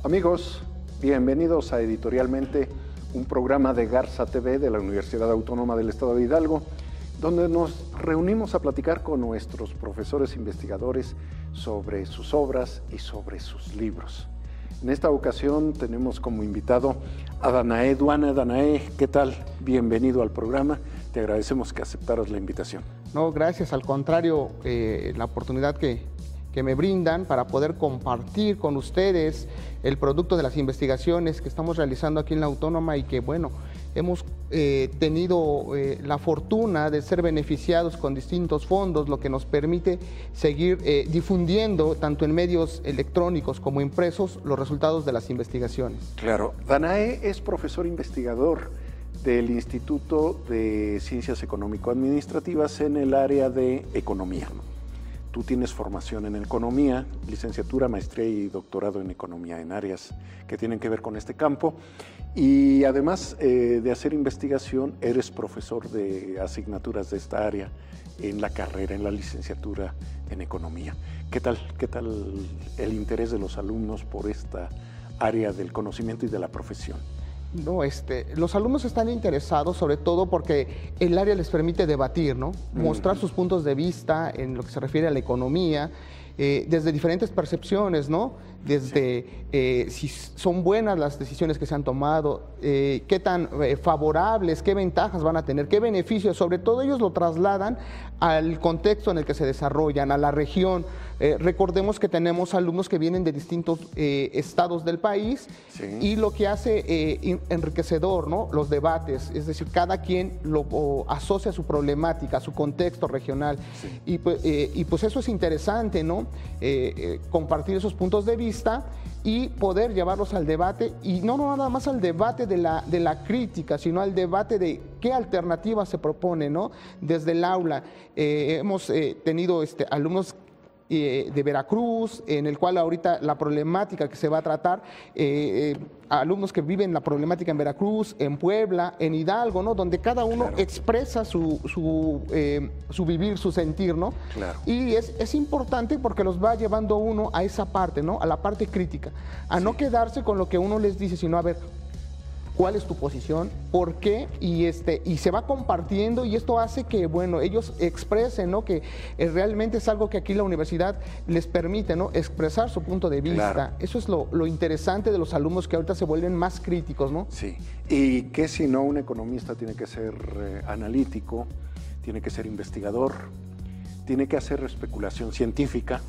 Amigos, bienvenidos a Editorialmente, un programa de Garza TV de la Universidad Autónoma del Estado de Hidalgo, donde nos reunimos a platicar con nuestros profesores investigadores sobre sus obras y sobre sus libros. En esta ocasión tenemos como invitado a Danae Duana. Danae, ¿qué tal? Bienvenido al programa. Te agradecemos que aceptaras la invitación. No, gracias. Al contrario, la oportunidad que me brindan para poder compartir con ustedes el producto de las investigaciones que estamos realizando aquí en la Autónoma y que, bueno, hemos tenido la fortuna de ser beneficiados con distintos fondos, lo que nos permite seguir difundiendo, tanto en medios electrónicos como impresos, los resultados de las investigaciones. Claro. Danae es profesor investigador del Instituto de Ciencias Económico-Administrativas en el área de Economía. Tú tienes formación en Economía, licenciatura, maestría y doctorado en Economía en áreas que tienen que ver con este campo. Y además de hacer investigación, eres profesor de asignaturas de esta área en la carrera, en la licenciatura en Economía. ¿Qué tal el interés de los alumnos por esta área del conocimiento y de la profesión? No, los alumnos están interesados sobre todo porque el área les permite debatir, ¿no? Mostrar sus puntos de vista en lo que se refiere a la economía, desde diferentes percepciones, ¿no? Desde si son buenas las decisiones que se han tomado, qué tan favorables, qué ventajas van a tener, qué beneficios. Sobre todo ellos lo trasladan al contexto en el que se desarrollan, a la región. Recordemos que tenemos alumnos que vienen de distintos estados del país, sí, y lo que hace enriquecedor, ¿no? Los debates, es decir, cada quien lo asocia a su problemática, a su contexto regional, sí. Y pues eso es interesante, ¿no? Compartir esos puntos de vista y poder llevarlos al debate, y no nada más al debate de la crítica, sino al debate de qué alternativas se propone, ¿no? Desde el aula. Hemos tenido alumnos de Veracruz, en el cual ahorita la problemática que se va a tratar, alumnos que viven la problemática en Veracruz, en Puebla, en Hidalgo, ¿no? Donde cada uno, claro, expresa su vivir, su sentir, ¿no? Claro. Y es importante porque los va llevando uno a esa parte, ¿no? A la parte crítica, a sí, no quedarse con lo que uno les dice, sino a ver cuál es tu posición, por qué, y se va compartiendo, y esto hace que, bueno, ellos expresen, ¿no? Que realmente es algo que aquí la universidad les permite, ¿no? Expresar su punto de vista. Claro. Eso es lo interesante de los alumnos, que ahorita se vuelven más críticos, ¿no? Sí, y que si no, un economista tiene que ser analítico, tiene que ser investigador, tiene que hacer especulación científica,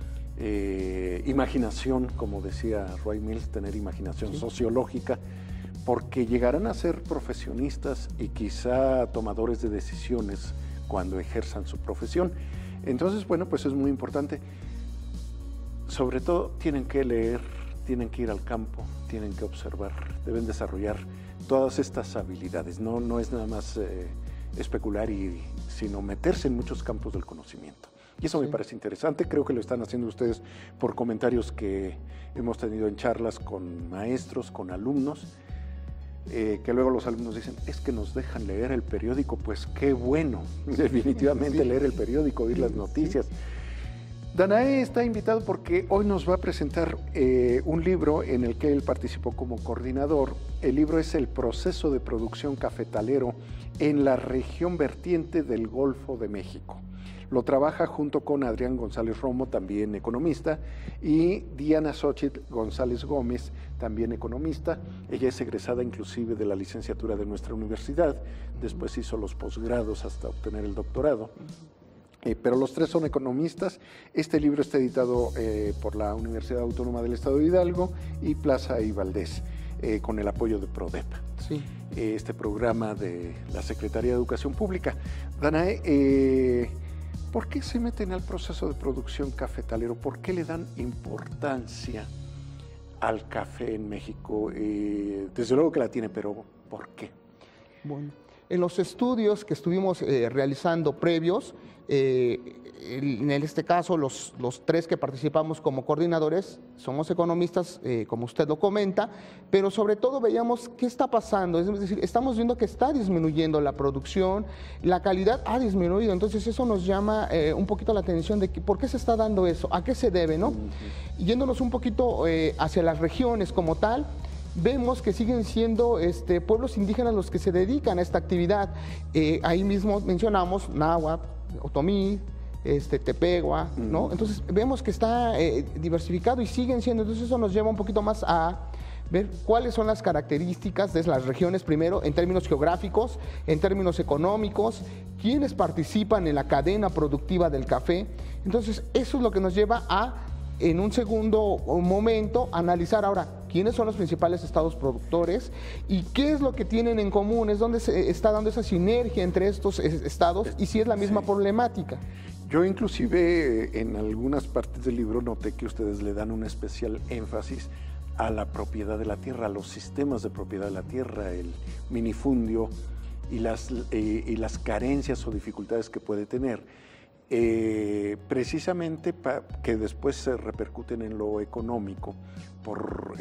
imaginación, como decía Roy Mills, tener imaginación, sí, sociológica, porque llegarán a ser profesionistas y quizá tomadores de decisiones cuando ejerzan su profesión. Entonces, bueno, pues es muy importante. Sobre todo tienen que leer, tienen que ir al campo, tienen que observar, deben desarrollar todas estas habilidades. No es nada más especular, sino meterse en muchos campos del conocimiento. Y eso, sí, me parece interesante. Creo que lo están haciendo ustedes por comentarios que hemos tenido en charlas con maestros, con alumnos, que luego los alumnos dicen, es que nos dejan leer el periódico. Pues qué bueno, definitivamente, sí, leer el periódico, oír las noticias. Sí. Danae está invitado porque hoy nos va a presentar un libro en el que él participó como coordinador. El libro es El proceso de producción cafetalero en la región vertiente del Golfo de México. Lo trabaja junto con Adrián González Romo, también economista, y Diana Xochitl González Gómez, también economista. Ella es egresada inclusive de la licenciatura de nuestra universidad, después hizo los posgrados hasta obtener el doctorado. Pero los tres son economistas. Este libro está editado por la Universidad Autónoma del Estado de Hidalgo y Plaza y Valdés, con el apoyo de PRODEP, sí, este programa de la Secretaría de Educación Pública. Danae, ¿por qué se meten al proceso de producción cafetalero? ¿Por qué le dan importancia al café en México? Desde luego que la tiene, pero ¿por qué? Bueno, en los estudios que estuvimos realizando previos, En este caso, los tres que participamos como coordinadores somos economistas, como usted lo comenta, pero sobre todo veíamos qué está pasando, es decir, estamos viendo que está disminuyendo la producción, la calidad ha disminuido, entonces eso nos llama un poquito la atención de por qué se está dando eso, a qué se debe, ¿no? Yéndonos un poquito hacia las regiones como tal, vemos que siguen siendo pueblos indígenas los que se dedican a esta actividad. Ahí mismo mencionamos náhuatl, otomí, tepegua, ¿no? Entonces vemos que está diversificado y siguen siendo, entonces eso nos lleva un poquito más a ver cuáles son las características de las regiones primero, en términos geográficos, en términos económicos, quiénes participan en la cadena productiva del café. Entonces eso es lo que nos lleva a, en un segundo momento, analizar ahora quiénes son los principales estados productores y qué es lo que tienen en común, es donde se está dando esa sinergia entre estos estados y si es la misma problemática. Yo inclusive en algunas partes del libro noté que ustedes le dan un especial énfasis a la propiedad de la tierra, a los sistemas de propiedad de la tierra, el minifundio y las carencias o dificultades que puede tener. Precisamente que después se repercuten en lo económico por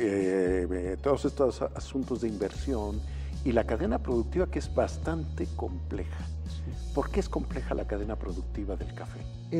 todos estos asuntos de inversión y la cadena productiva, que es bastante compleja. ¿Por qué es compleja la cadena productiva del café?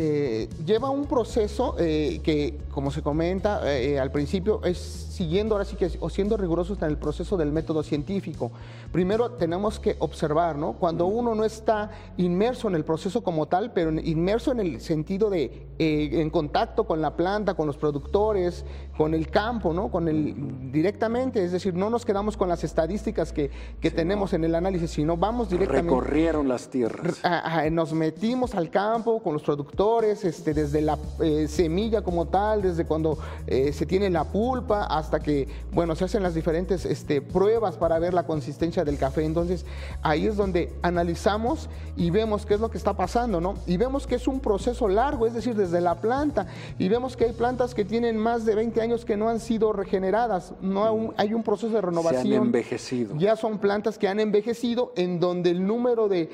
Lleva un proceso que, como se comenta al principio, es siguiendo ahora sí que o siendo rigurosos en el proceso del método científico. Primero tenemos que observar, ¿no? Cuando uno no está inmerso en el proceso como tal, pero inmerso en el sentido de en contacto con la planta, con los productores, con el campo, ¿no? Directamente, es decir, no nos quedamos con las estadísticas que tenemos en el análisis, sino vamos directamente. Recorrieron las tierras. Nos metimos al campo con los productores, desde la semilla como tal, desde cuando se tiene la pulpa hasta que, bueno, se hacen las diferentes pruebas para ver la consistencia del café. Entonces, ahí es donde analizamos y vemos qué es lo que está pasando, ¿no? Y vemos que es un proceso largo, es decir, desde la planta, y vemos que hay plantas que tienen más de 20 años que no han sido regeneradas, hay un proceso de renovación. Se han envejecido. Ya son plantas que han envejecido, en donde el número de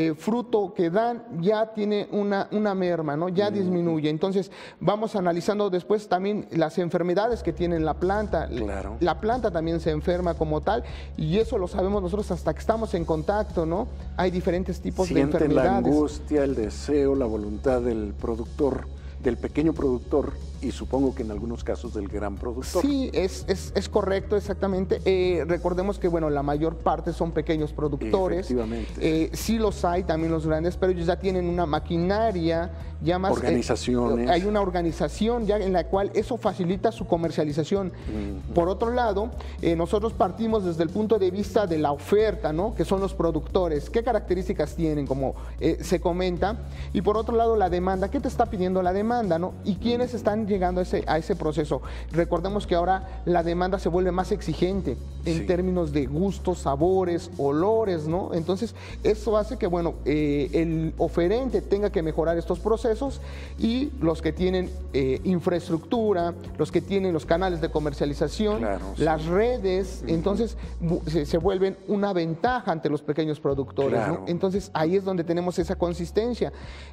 fruto que dan ya tiene una merma, ¿no? Ya disminuye. Entonces, vamos analizando después también las enfermedades que tiene la planta. Claro. La planta también se enferma como tal, y eso lo sabemos nosotros hasta que estamos en contacto, ¿no? Hay diferentes tipos de enfermedades. Sienten la angustia, el deseo, la voluntad del productor, del pequeño productor, y supongo que en algunos casos del gran productor. Sí, es correcto, exactamente. Recordemos que, bueno, la mayor parte son pequeños productores. Efectivamente. Sí los hay, también los grandes, pero ellos ya tienen una maquinaria, ya más... Organizaciones. Hay una organización ya en la cual eso facilita su comercialización. Por otro lado, nosotros partimos desde el punto de vista de la oferta, ¿no? Que son los productores. ¿Qué características tienen, como se comenta? Y por otro lado, la demanda. ¿Qué te está pidiendo la demanda, no? ¿Y quiénes están llegando a ese proceso? Recordemos que ahora la demanda se vuelve más exigente en términos de gustos, sabores, olores, ¿no? Entonces, eso hace que, bueno, el oferente tenga que mejorar estos procesos, y los que tienen infraestructura, los que tienen los canales de comercialización, las redes, entonces se vuelven una ventaja ante los pequeños productores, ¿no? Entonces, ahí es donde tenemos esa consistencia.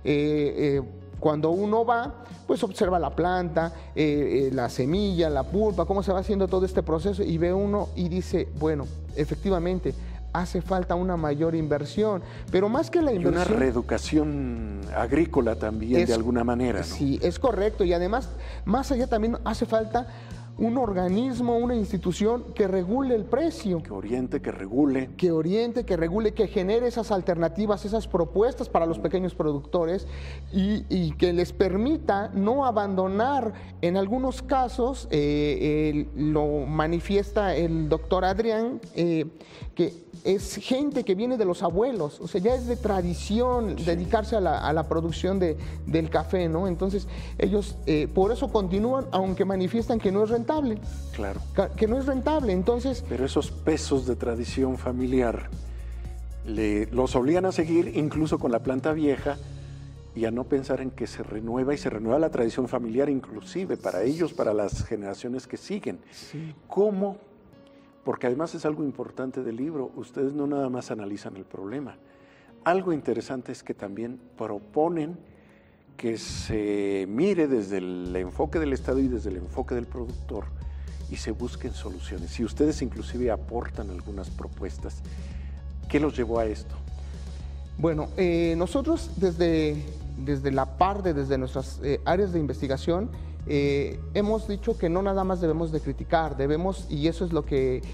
Cuando uno va, pues observa la planta, la semilla, la pulpa, cómo se va haciendo todo este proceso, y ve uno y dice, bueno, efectivamente, hace falta una mayor inversión, pero más que la inversión... Y una reeducación agrícola también, de alguna manera, ¿no? Sí, es correcto, y además, más allá también hace falta un organismo, una institución que regule el precio. Que oriente, que regule. Que oriente, que regule, que genere esas alternativas, esas propuestas para los pequeños productores, y que les permita no abandonar. En algunos casos, lo manifiesta el doctor Adrián, que es gente que viene de los abuelos, o sea, ya es de tradición dedicarse a la producción del café, ¿no? Entonces, ellos por eso continúan, aunque manifiestan que no es rentable. Claro. Que no es rentable, entonces... Pero esos pesos de tradición familiar los obligan a seguir incluso con la planta vieja, y a no pensar en que se renueva, y se renueva la tradición familiar inclusive para ellos, para las generaciones que siguen. Sí. ¿Cómo? Porque además es algo importante del libro, ustedes no nada más analizan el problema. Algo interesante es que también proponen que se mire desde el enfoque del Estado y desde el enfoque del productor y se busquen soluciones. Si ustedes inclusive aportan algunas propuestas, ¿qué los llevó a esto? Bueno, nosotros desde nuestras áreas de investigación, hemos dicho que no nada más debemos de criticar, y eso es lo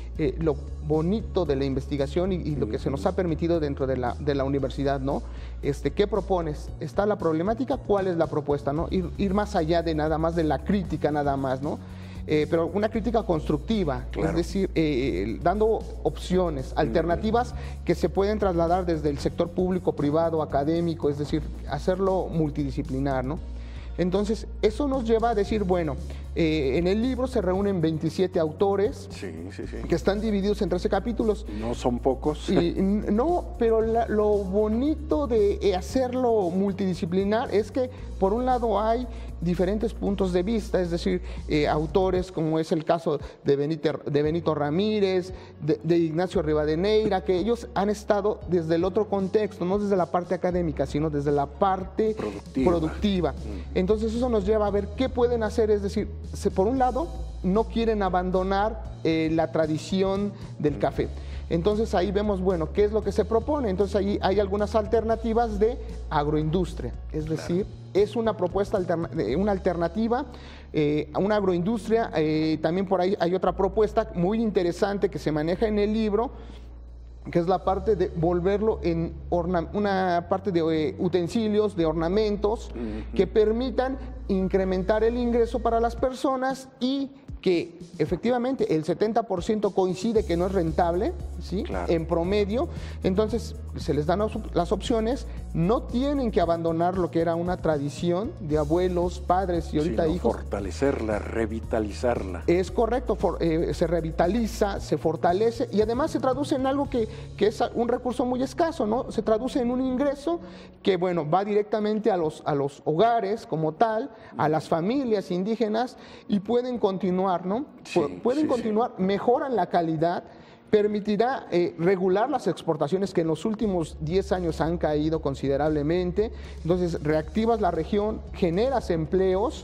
bonito de la investigación y lo que se nos ha permitido dentro de la universidad, ¿no? ¿Qué propones? ¿Está la problemática? ¿Cuál es la propuesta? ¿No? Ir más allá de nada más de la crítica nada más, ¿no? Pero una crítica constructiva, claro. Es decir, dando opciones, alternativas que se pueden trasladar desde el sector público, privado, académico, es decir, hacerlo multidisciplinar, ¿no? Entonces, eso nos lleva a decir, bueno, en el libro se reúnen 27 autores que están divididos en 13 capítulos. No son pocos. No, pero lo bonito de hacerlo multidisciplinar es que, por un lado, hay diferentes puntos de vista, es decir, autores como es el caso de Benito Ramírez, de Ignacio Rivadeneira, que ellos han estado desde el otro contexto, no desde la parte académica, sino desde la parte productiva. Entonces eso nos lleva a ver qué pueden hacer, es decir, por un lado, no quieren abandonar la tradición del café. Entonces ahí vemos, bueno, ¿qué es lo que se propone? Entonces ahí hay algunas alternativas de agroindustria, es decir, es una propuesta, una alternativa a una agroindustria. También por ahí hay otra propuesta muy interesante que se maneja en el libro, que es la parte de volverlo en una parte de utensilios, de ornamentos, que permitan incrementar el ingreso para las personas y que efectivamente el 70% coincide que no es rentable, ¿sí? Claro. En promedio. Entonces se les dan las opciones, no tienen que abandonar lo que era una tradición de abuelos, padres y ahorita hijos. Fortalecerla, revitalizarla. Es correcto, se revitaliza, se fortalece y además se traduce en algo que es un recurso muy escaso, ¿no? Se traduce en un ingreso que, bueno, va directamente a los hogares como tal, a las familias indígenas y pueden continuar, ¿no? Pueden continuar, mejoran la calidad, permitirá regular las exportaciones que en los últimos 10 años han caído considerablemente. Entonces reactivas la región, generas empleos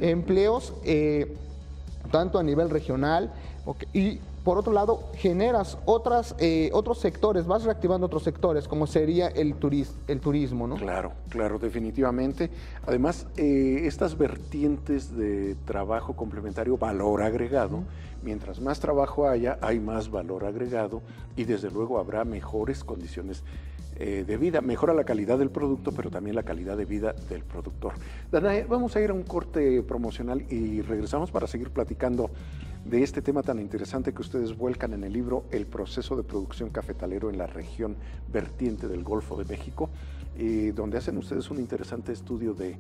tanto a nivel regional y por otro lado generas otros sectores, vas reactivando otros sectores como sería el turismo, ¿no? Claro, definitivamente. Además, estas vertientes de trabajo complementario, valor agregado, mientras más trabajo haya, hay más valor agregado y desde luego habrá mejores condiciones de vida. Mejora la calidad del producto, pero también la calidad de vida del productor. Danae, vamos a ir a un corte promocional y regresamos para seguir platicando de este tema tan interesante que ustedes vuelcan en el libro, El proceso de producción cafetalero en la región vertiente del Golfo de México, donde hacen ustedes un interesante estudio de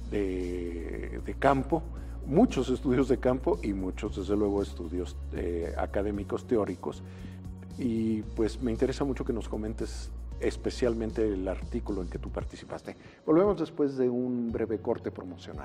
campo, muchos estudios de campo y muchos, desde luego, estudios académicos, teóricos. Y pues me interesa mucho que nos comentes especialmente el artículo en que tú participaste. Volvemos después de un breve corte promocional.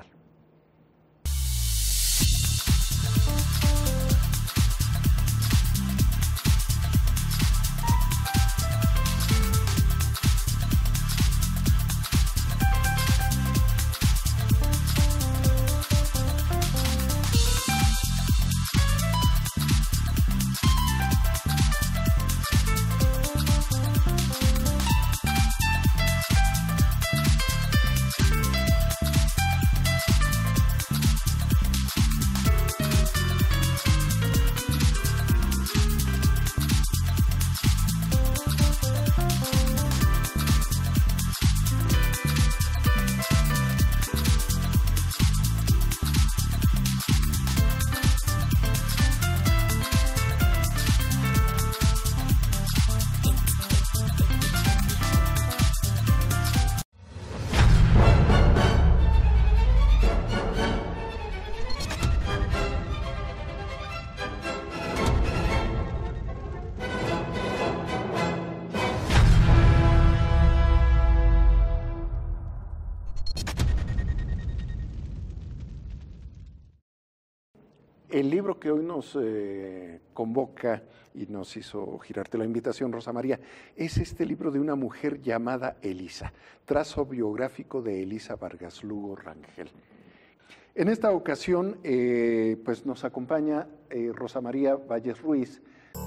El libro que hoy nos convoca y nos hizo girarte la invitación, Rosa María, es este libro de una mujer llamada Elisa, trazo biográfico de Elisa Vargas Lugo Rangel. En esta ocasión, pues nos acompaña Rosa María Valles Ruiz.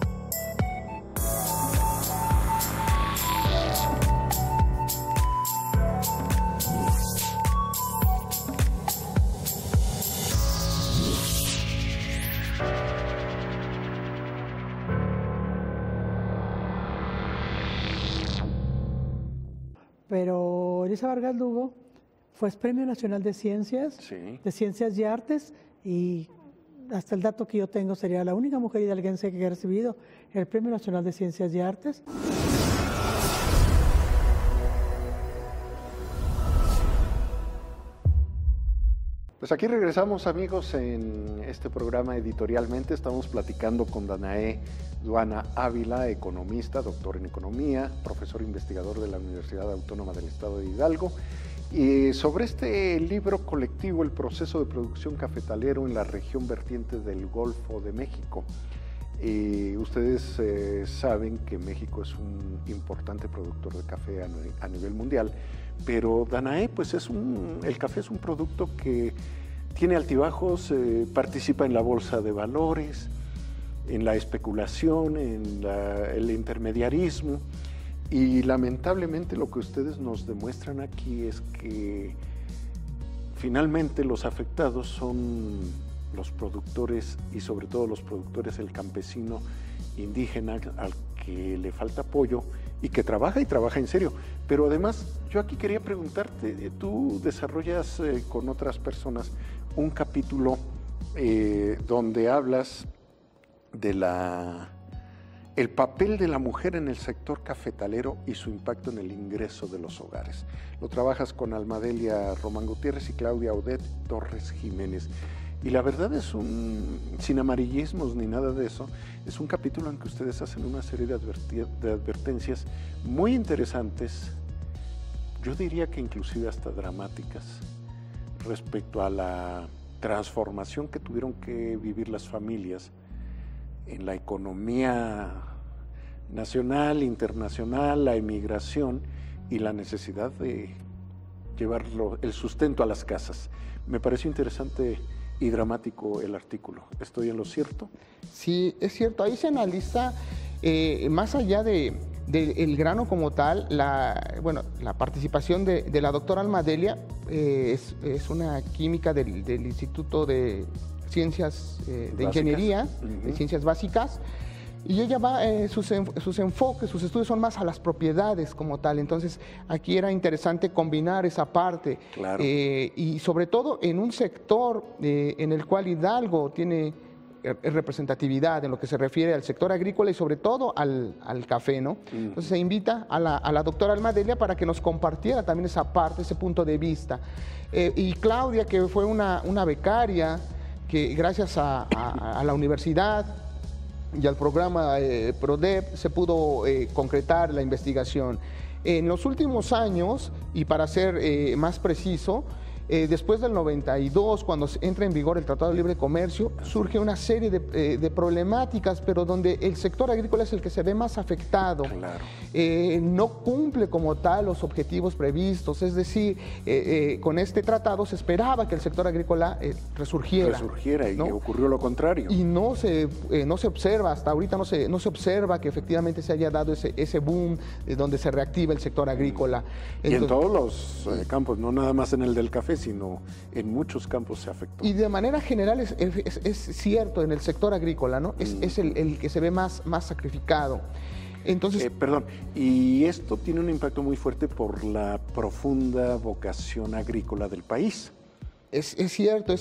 Pero Elisa Vargas Lugo fue Premio Nacional de Ciencias, Sí. de Ciencias y Artes, y hasta el dato que yo tengo sería la única mujer hidalguense que ha recibido el Premio Nacional de Ciencias y Artes. Pues aquí regresamos, amigos, en este programa Editorialmente. Estamos platicando con Danae Duana Ávila, economista, doctor en economía, profesor investigador de la Universidad Autónoma del Estado de Hidalgo, y sobre este libro colectivo, El proceso de producción cafetalero en la región vertiente del Golfo de México. Ustedes saben que México es un importante productor de café a nivel mundial, pero Danae, pues el café es un producto que tiene altibajos, participa en la bolsa de valores, en la especulación, en el intermediarismo, y lamentablemente lo que ustedes nos demuestran aquí es que finalmente los afectados son los productores, y sobre todo los productores, el campesino indígena al que le falta apoyo y que trabaja en serio. Pero además, yo aquí quería preguntarte, tú desarrollas con otras personas un capítulo donde hablas de el papel de la mujer en el sector cafetalero y su impacto en el ingreso de los hogares. Lo trabajas con Almadelia Román Gutiérrez y Claudia Odette Torres Jiménez. Y la verdad es sin amarillismos ni nada de eso, es un capítulo en que ustedes hacen una serie de advertencias muy interesantes, yo diría que inclusive hasta dramáticas, respecto a la transformación que tuvieron que vivir las familias en la economía nacional, internacional, la emigración y la necesidad de llevar el sustento a las casas. Me pareció interesante y dramático el artículo. ¿Estoy en lo cierto? Sí, es cierto. Ahí se analiza, más allá del grano como tal, la participación de la doctora Almadelia, es una química del Instituto de Ciencias de Ingeniería, de Ciencias Básicas, y ella va, sus enfoques, sus estudios son más a las propiedades como tal. Entonces, aquí era interesante combinar esa parte. Claro. Y sobre todo en un sector en el cual Hidalgo tiene representatividad en lo que se refiere al sector agrícola y sobre todo al café, ¿no? Entonces se invita a la doctora Almadelia para que nos compartiera también esa parte, ese punto de vista. Y Claudia, que fue una becaria, que gracias a la universidad y al programa PRODEP se pudo concretar la investigación. En los últimos años, y para ser más preciso, después del 92, cuando entra en vigor el Tratado de Libre Comercio, surge una serie de problemáticas, pero donde el sector agrícola es el que se ve más afectado. Claro. No cumple como tal los objetivos previstos, es decir, con este tratado se esperaba que el sector agrícola resurgiera. Y ¿no? ocurrió lo contrario. Y no se observa, hasta ahorita no se observa que efectivamente se haya dado ese boom donde se reactiva el sector agrícola. Y en todos los campos, no nada más en el del café, sino en muchos campos se afectó. Y de manera general es cierto, en el sector agrícola, ¿no? Es el que se ve más sacrificado. Entonces, perdón, y esto tiene un impacto muy fuerte por la profunda vocación agrícola del país. Es cierto,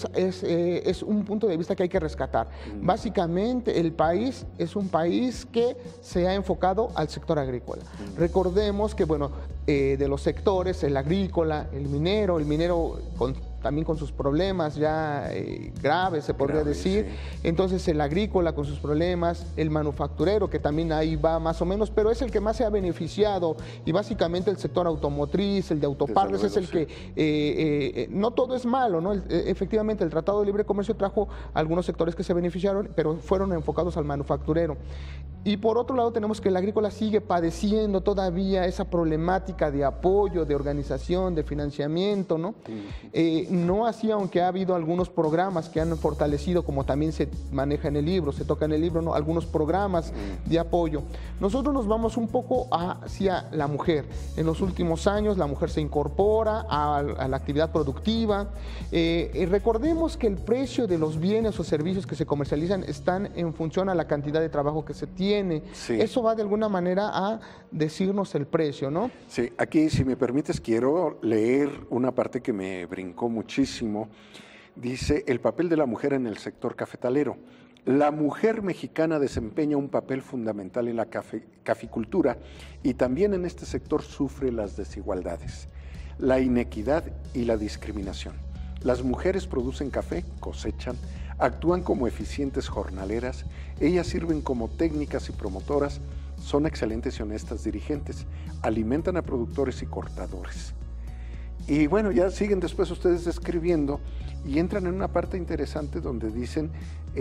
es un punto de vista que hay que rescatar. Básicamente, el país es un país que se ha enfocado al sector agrícola. Recordemos que, bueno, de los sectores, el agrícola, el minero también con sus problemas ya graves, se podría decir. Sí. Entonces el agrícola con sus problemas, el manufacturero que también ahí va más o menos, pero es el que más se ha beneficiado, y básicamente el sector automotriz, el de autopartes, es el que, no todo es malo, ¿no? Efectivamente el Tratado de Libre Comercio trajo algunos sectores que se beneficiaron, pero fueron enfocados al manufacturero. Y por otro lado tenemos que el agrícola sigue padeciendo todavía esa problemática de apoyo, de organización, de financiamiento, ¿no? No así, aunque ha habido algunos programas que han fortalecido, como también se maneja en el libro, se toca en el libro, ¿no? Algunos programas de apoyo. Nosotros nos vamos un poco hacia la mujer. En los últimos años la mujer se incorpora a la actividad productiva. Recordemos que el precio de los bienes o servicios que se comercializan están en función a la cantidad de trabajo que se tiene. Sí. Eso va de alguna manera a decirnos el precio, ¿no? Sí, aquí, si me permites, quiero leer una parte que me brincó muchísimo. Dice, el papel de la mujer en el sector cafetalero. La mujer mexicana desempeña un papel fundamental en la caficultura y también en este sector sufre las desigualdades, la inequidad y la discriminación. Las mujeres producen café, cosechan, actúan como eficientes jornaleras, ellas sirven como técnicas y promotoras, son excelentes y honestas dirigentes, alimentan a productores y cortadores. Y bueno, ya siguen después ustedes describiendo y entran en una parte interesante donde dicen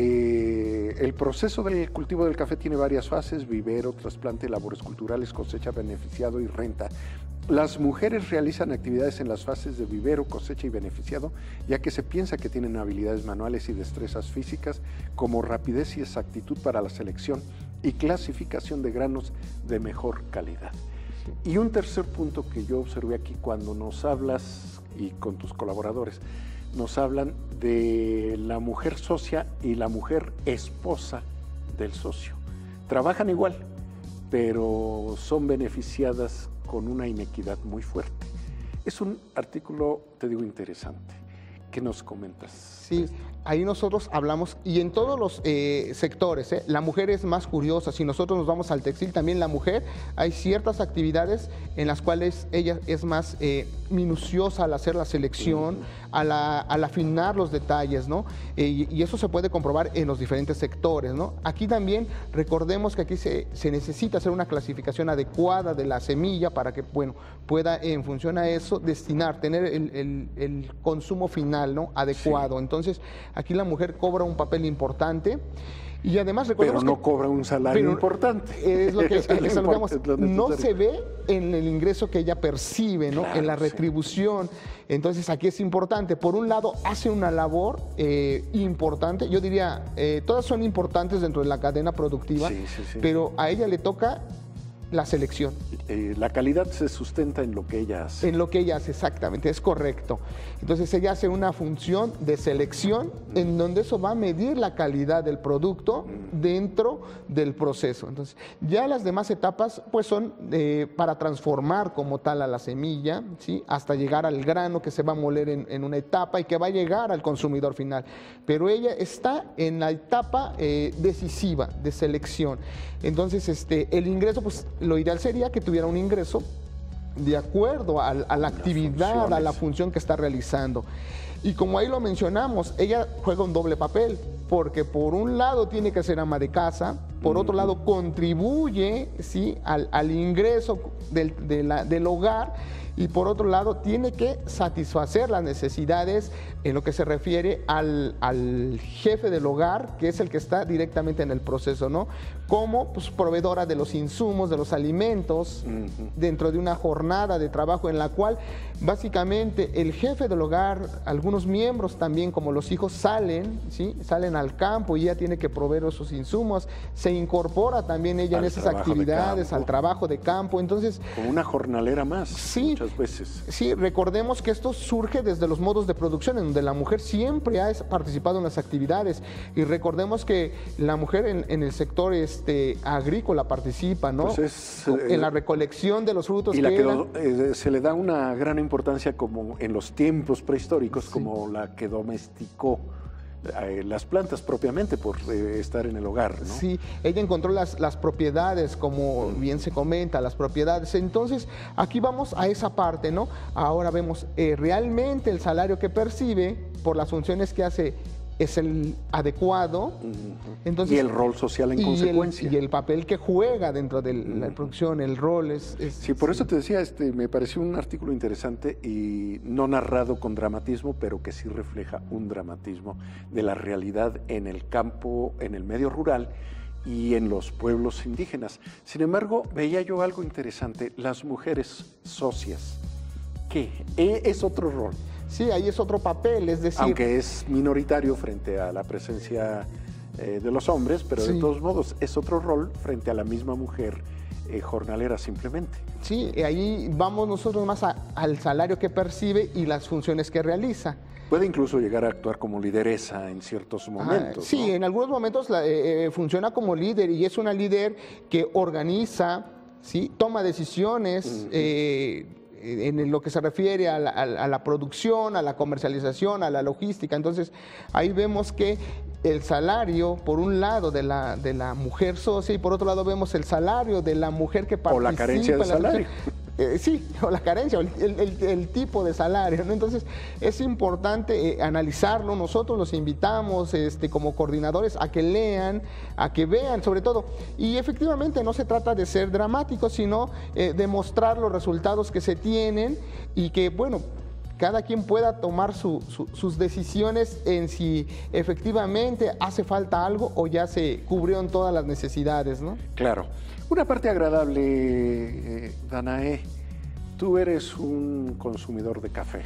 el proceso del cultivo del café tiene varias fases: vivero, trasplante, labores culturales, cosecha, beneficiado y renta. Las mujeres realizan actividades en las fases de vivero, cosecha y beneficiado, ya que se piensa que tienen habilidades manuales y destrezas físicas como rapidez y exactitud para la selección y clasificación de granos de mejor calidad. Y un tercer punto que yo observé aquí cuando nos hablas, y con tus colaboradores, nos hablan de la mujer socia y la mujer esposa del socio. Trabajan igual, pero son beneficiadas con una inequidad muy fuerte. Es un artículo, te digo, interesante. ¿Qué nos comentas? Sí, ahí nosotros hablamos, y en todos los sectores, la mujer es más curiosa. Si nosotros nos vamos al textil, también la mujer, hay ciertas actividades en las cuales ella es más minuciosa al hacer la selección, al afinar los detalles, ¿no? Y eso se puede comprobar en los diferentes sectores, ¿no? Aquí también recordemos que aquí se necesita hacer una clasificación adecuada de la semilla para que, bueno, pueda en función a eso destinar, tener el consumo final, ¿no? Adecuado. Sí. Entonces, aquí la mujer cobra un papel importante. Y además recordemos pero no cobra un salario importante. Es lo que no se ve en el ingreso que ella percibe, ¿no? Claro, en la retribución. Sí. Entonces aquí es importante. Por un lado, hace una labor importante. Yo diría, todas son importantes dentro de la cadena productiva, sí. Pero a ella le toca la selección. La calidad se sustenta en lo que ella hace. En lo que ella hace, exactamente, es correcto. Entonces ella hace una función de selección en donde eso va a medir la calidad del producto dentro del proceso. Entonces ya las demás etapas pues son para transformar como tal a la semilla, ¿sí? Hasta llegar al grano que se va a moler en una etapa y que va a llegar al consumidor final. Pero ella está en la etapa decisiva de selección. Entonces el ingreso, pues lo ideal sería que tuviera un ingreso de acuerdo a la actividad, a la función que está realizando. Y como ahí lo mencionamos, ella juega un doble papel, porque por un lado tiene que ser ama de casa, por otro lado contribuye, ¿sí? al ingreso del hogar, y por otro lado tiene que satisfacer las necesidades en lo que se refiere al jefe del hogar, que es el que está directamente en el proceso, ¿no? Como pues, proveedora de los insumos, de los alimentos, dentro de una jornada de trabajo en la cual básicamente el jefe del hogar, algunos miembros también como los hijos salen, ¿sí? Salen al campo y ella tiene que proveer esos insumos, se incorpora también ella en esas actividades, al trabajo de campo. Entonces, como una jornalera más, sí, muchas veces. Sí, recordemos que esto surge desde los modos de producción, en donde la mujer siempre ha participado en las actividades, y recordemos que la mujer en el sector agrícola participa, ¿no? Pues en la recolección de los frutos. Y se le da una gran importancia como en los tiempos prehistóricos, sí, como la que domesticó las plantas propiamente por estar en el hogar, ¿no? Sí, ella encontró las propiedades, como bien se comenta, las propiedades. Entonces, aquí vamos a esa parte, ¿no? Ahora vemos realmente el salario que percibe por las funciones que hace es el adecuado. Entonces, y el rol social en consecuencia. Y el papel que juega dentro de la producción, el rol es sí, por eso te decía, me pareció un artículo interesante y no narrado con dramatismo, pero que sí refleja un dramatismo de la realidad en el campo, en el medio rural y en los pueblos indígenas. Sin embargo, veía yo algo interesante, las mujeres socias, que es otro rol. Sí, ahí es otro papel, es decir... Aunque es minoritario frente a la presencia de los hombres, pero de todos modos es otro rol frente a la misma mujer jornalera simplemente. Sí, ahí vamos nosotros más al salario que percibe y las funciones que realiza. Puede incluso llegar a actuar como lideresa en ciertos momentos. Sí, ¿no? En algunos momentos funciona como líder y es una líder que organiza, ¿sí? Toma decisiones, en lo que se refiere a la producción, a la comercialización, a la logística. Entonces, ahí vemos que el salario, por un lado, de la mujer socia y por otro lado vemos el salario de la mujer que participa. O la carencia de salario. Sí, o la carencia, el tipo de salario, ¿no? Entonces, es importante analizarlo. Nosotros los invitamos como coordinadores a que lean, a que vean, sobre todo. Y efectivamente no se trata de ser dramáticos, sino de mostrar los resultados que se tienen y que, bueno, cada quien pueda tomar sus decisiones en si efectivamente hace falta algo o ya se cubrieron todas las necesidades, ¿no? Claro. Una parte agradable, Danae, tú eres un consumidor de café.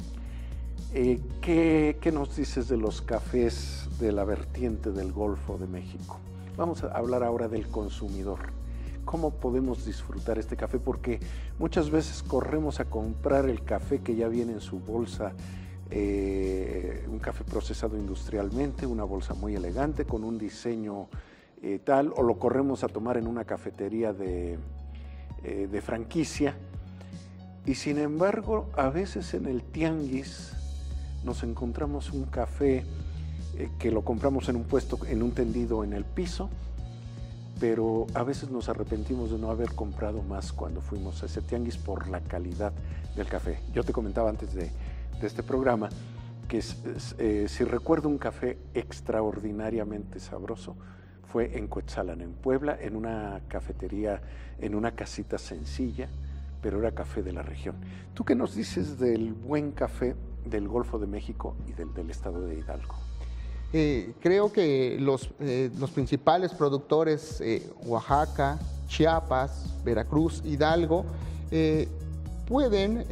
¿Qué nos dices de los cafés de la vertiente del Golfo de México? Vamos a hablar ahora del consumidor. ¿Cómo podemos disfrutar este café? Porque muchas veces corremos a comprar el café que ya viene en su bolsa, un café procesado industrialmente, una bolsa muy elegante, con un diseño tal, o lo corremos a tomar en una cafetería de franquicia. Y sin embargo, a veces en el tianguis nos encontramos un café que lo compramos en un puesto, en un tendido en el piso, pero a veces nos arrepentimos de no haber comprado más cuando fuimos a ese tianguis por la calidad del café. Yo te comentaba antes de este programa que si recuerdo un café extraordinariamente sabroso, fue en Cuetzalan, en Puebla, en una cafetería, en una casita sencilla, pero era café de la región. ¿Tú qué nos dices del buen café del Golfo de México y del estado de Hidalgo? Creo que los principales productores, Oaxaca, Chiapas, Veracruz, Hidalgo, pueden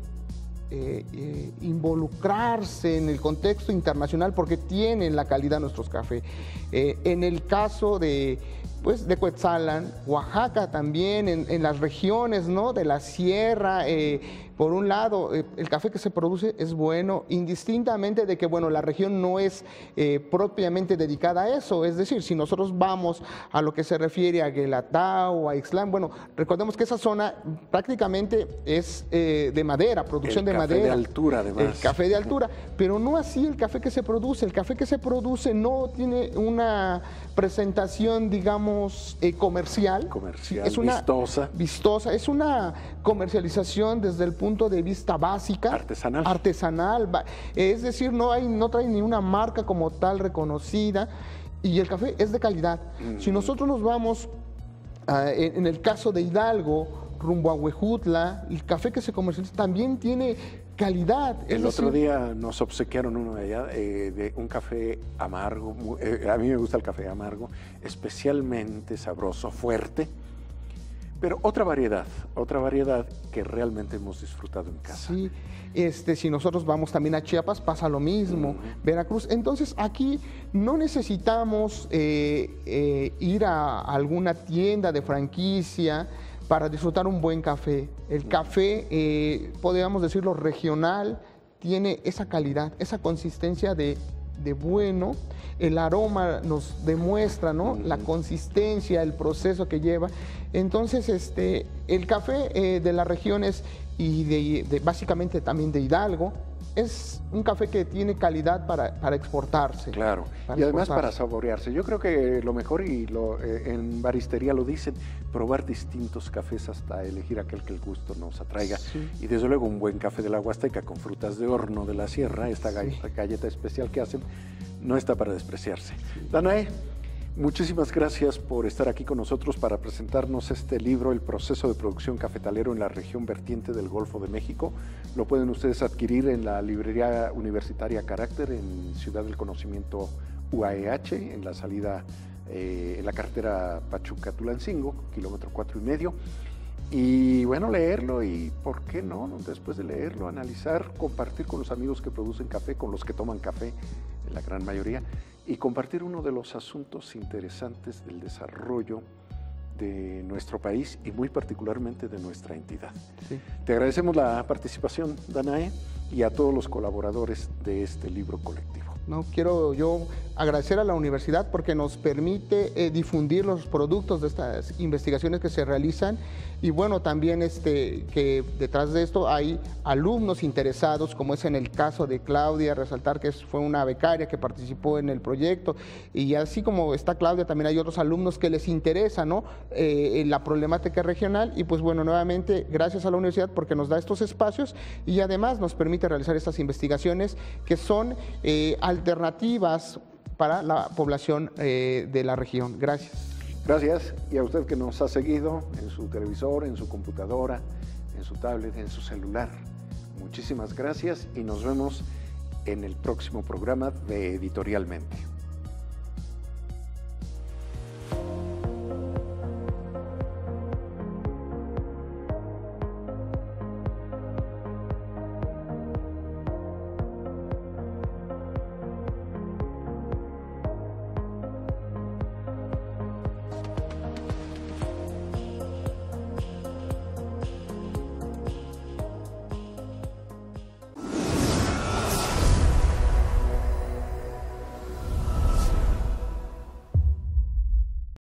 involucrarse en el contexto internacional porque tienen la calidad de nuestros cafés. En el caso de Cuetzalan, Oaxaca también, en las regiones, ¿no?, de la sierra, por un lado, el café que se produce es bueno, indistintamente de que, bueno, la región no es propiamente dedicada a eso. Es decir, si nosotros vamos a lo que se refiere a Guelatao, a Ixtlán, bueno, recordemos que esa zona prácticamente es de madera, producción de madera. El café de altura, además. El café de altura, pero no así el café que se produce. El café que se produce no tiene una presentación, digamos, comercial. Es una vistosa. Es una comercialización desde el punto de vista básica. Artesanal. Es decir, no trae ni una marca como tal reconocida y el café es de calidad. Si nosotros nos vamos, en el caso de Hidalgo, rumbo a Huejutla, el café que se comercializa también tiene calidad. El otro día nos obsequiaron uno de allá, de un café amargo. A mí me gusta el café amargo, especialmente sabroso, fuerte, pero otra variedad que realmente hemos disfrado en casa. Sí, si nosotros vamos también a Chiapas pasa lo mismo, Veracruz. Entonces aquí no necesitamos ir a alguna tienda de franquicia para disfrutar un buen café. El café, podríamos decirlo, regional, tiene esa calidad, esa consistencia de bueno. El aroma nos demuestra, ¿no?, la consistencia, el proceso que lleva. Entonces, el café de las regiones y básicamente también de Hidalgo, es un café que tiene calidad para exportarse. Claro, y además para saborearse. Yo creo que lo mejor, y en baristería lo dicen, probar distintos cafés hasta elegir aquel que el gusto nos atraiga. Sí. Y desde luego un buen café de la Huasteca con frutas de horno de la sierra, esta galleta especial que hacen, no está para despreciarse. Sí. Danae, muchísimas gracias por estar aquí con nosotros para presentarnos este libro, El proceso de producción cafetalero en la región vertiente del Golfo de México. Lo pueden ustedes adquirir en la librería universitaria Carácter en Ciudad del Conocimiento UAEH, en la salida, en la carretera Pachuca-Tulancingo, kilómetro 4,5. Y bueno, leerlo y, ¿por qué no? Después de leerlo, analizar, compartir con los amigos que producen café, con los que toman café, en la gran mayoría, y compartir uno de los asuntos interesantes del desarrollo de nuestro país y muy particularmente de nuestra entidad. Sí. Te agradecemos la participación, Danae, y a todos los colaboradores de este libro colectivo. No, quiero yo agradecer a la universidad porque nos permite difundir los productos de estas investigaciones que se realizan, y bueno, también que detrás de esto hay alumnos interesados, como es en el caso de Claudia, resaltar que fue una becaria que participó en el proyecto, y así como está Claudia, también hay otros alumnos que les interesa, ¿no? La problemática regional, y pues bueno, nuevamente gracias a la universidad porque nos da estos espacios y además nos permite realizar estas investigaciones que son alternativas para la población de la región. Gracias. Gracias, y a usted que nos ha seguido en su televisor, en su computadora, en su tablet, en su celular. Muchísimas gracias y nos vemos en el próximo programa de Editorialmente.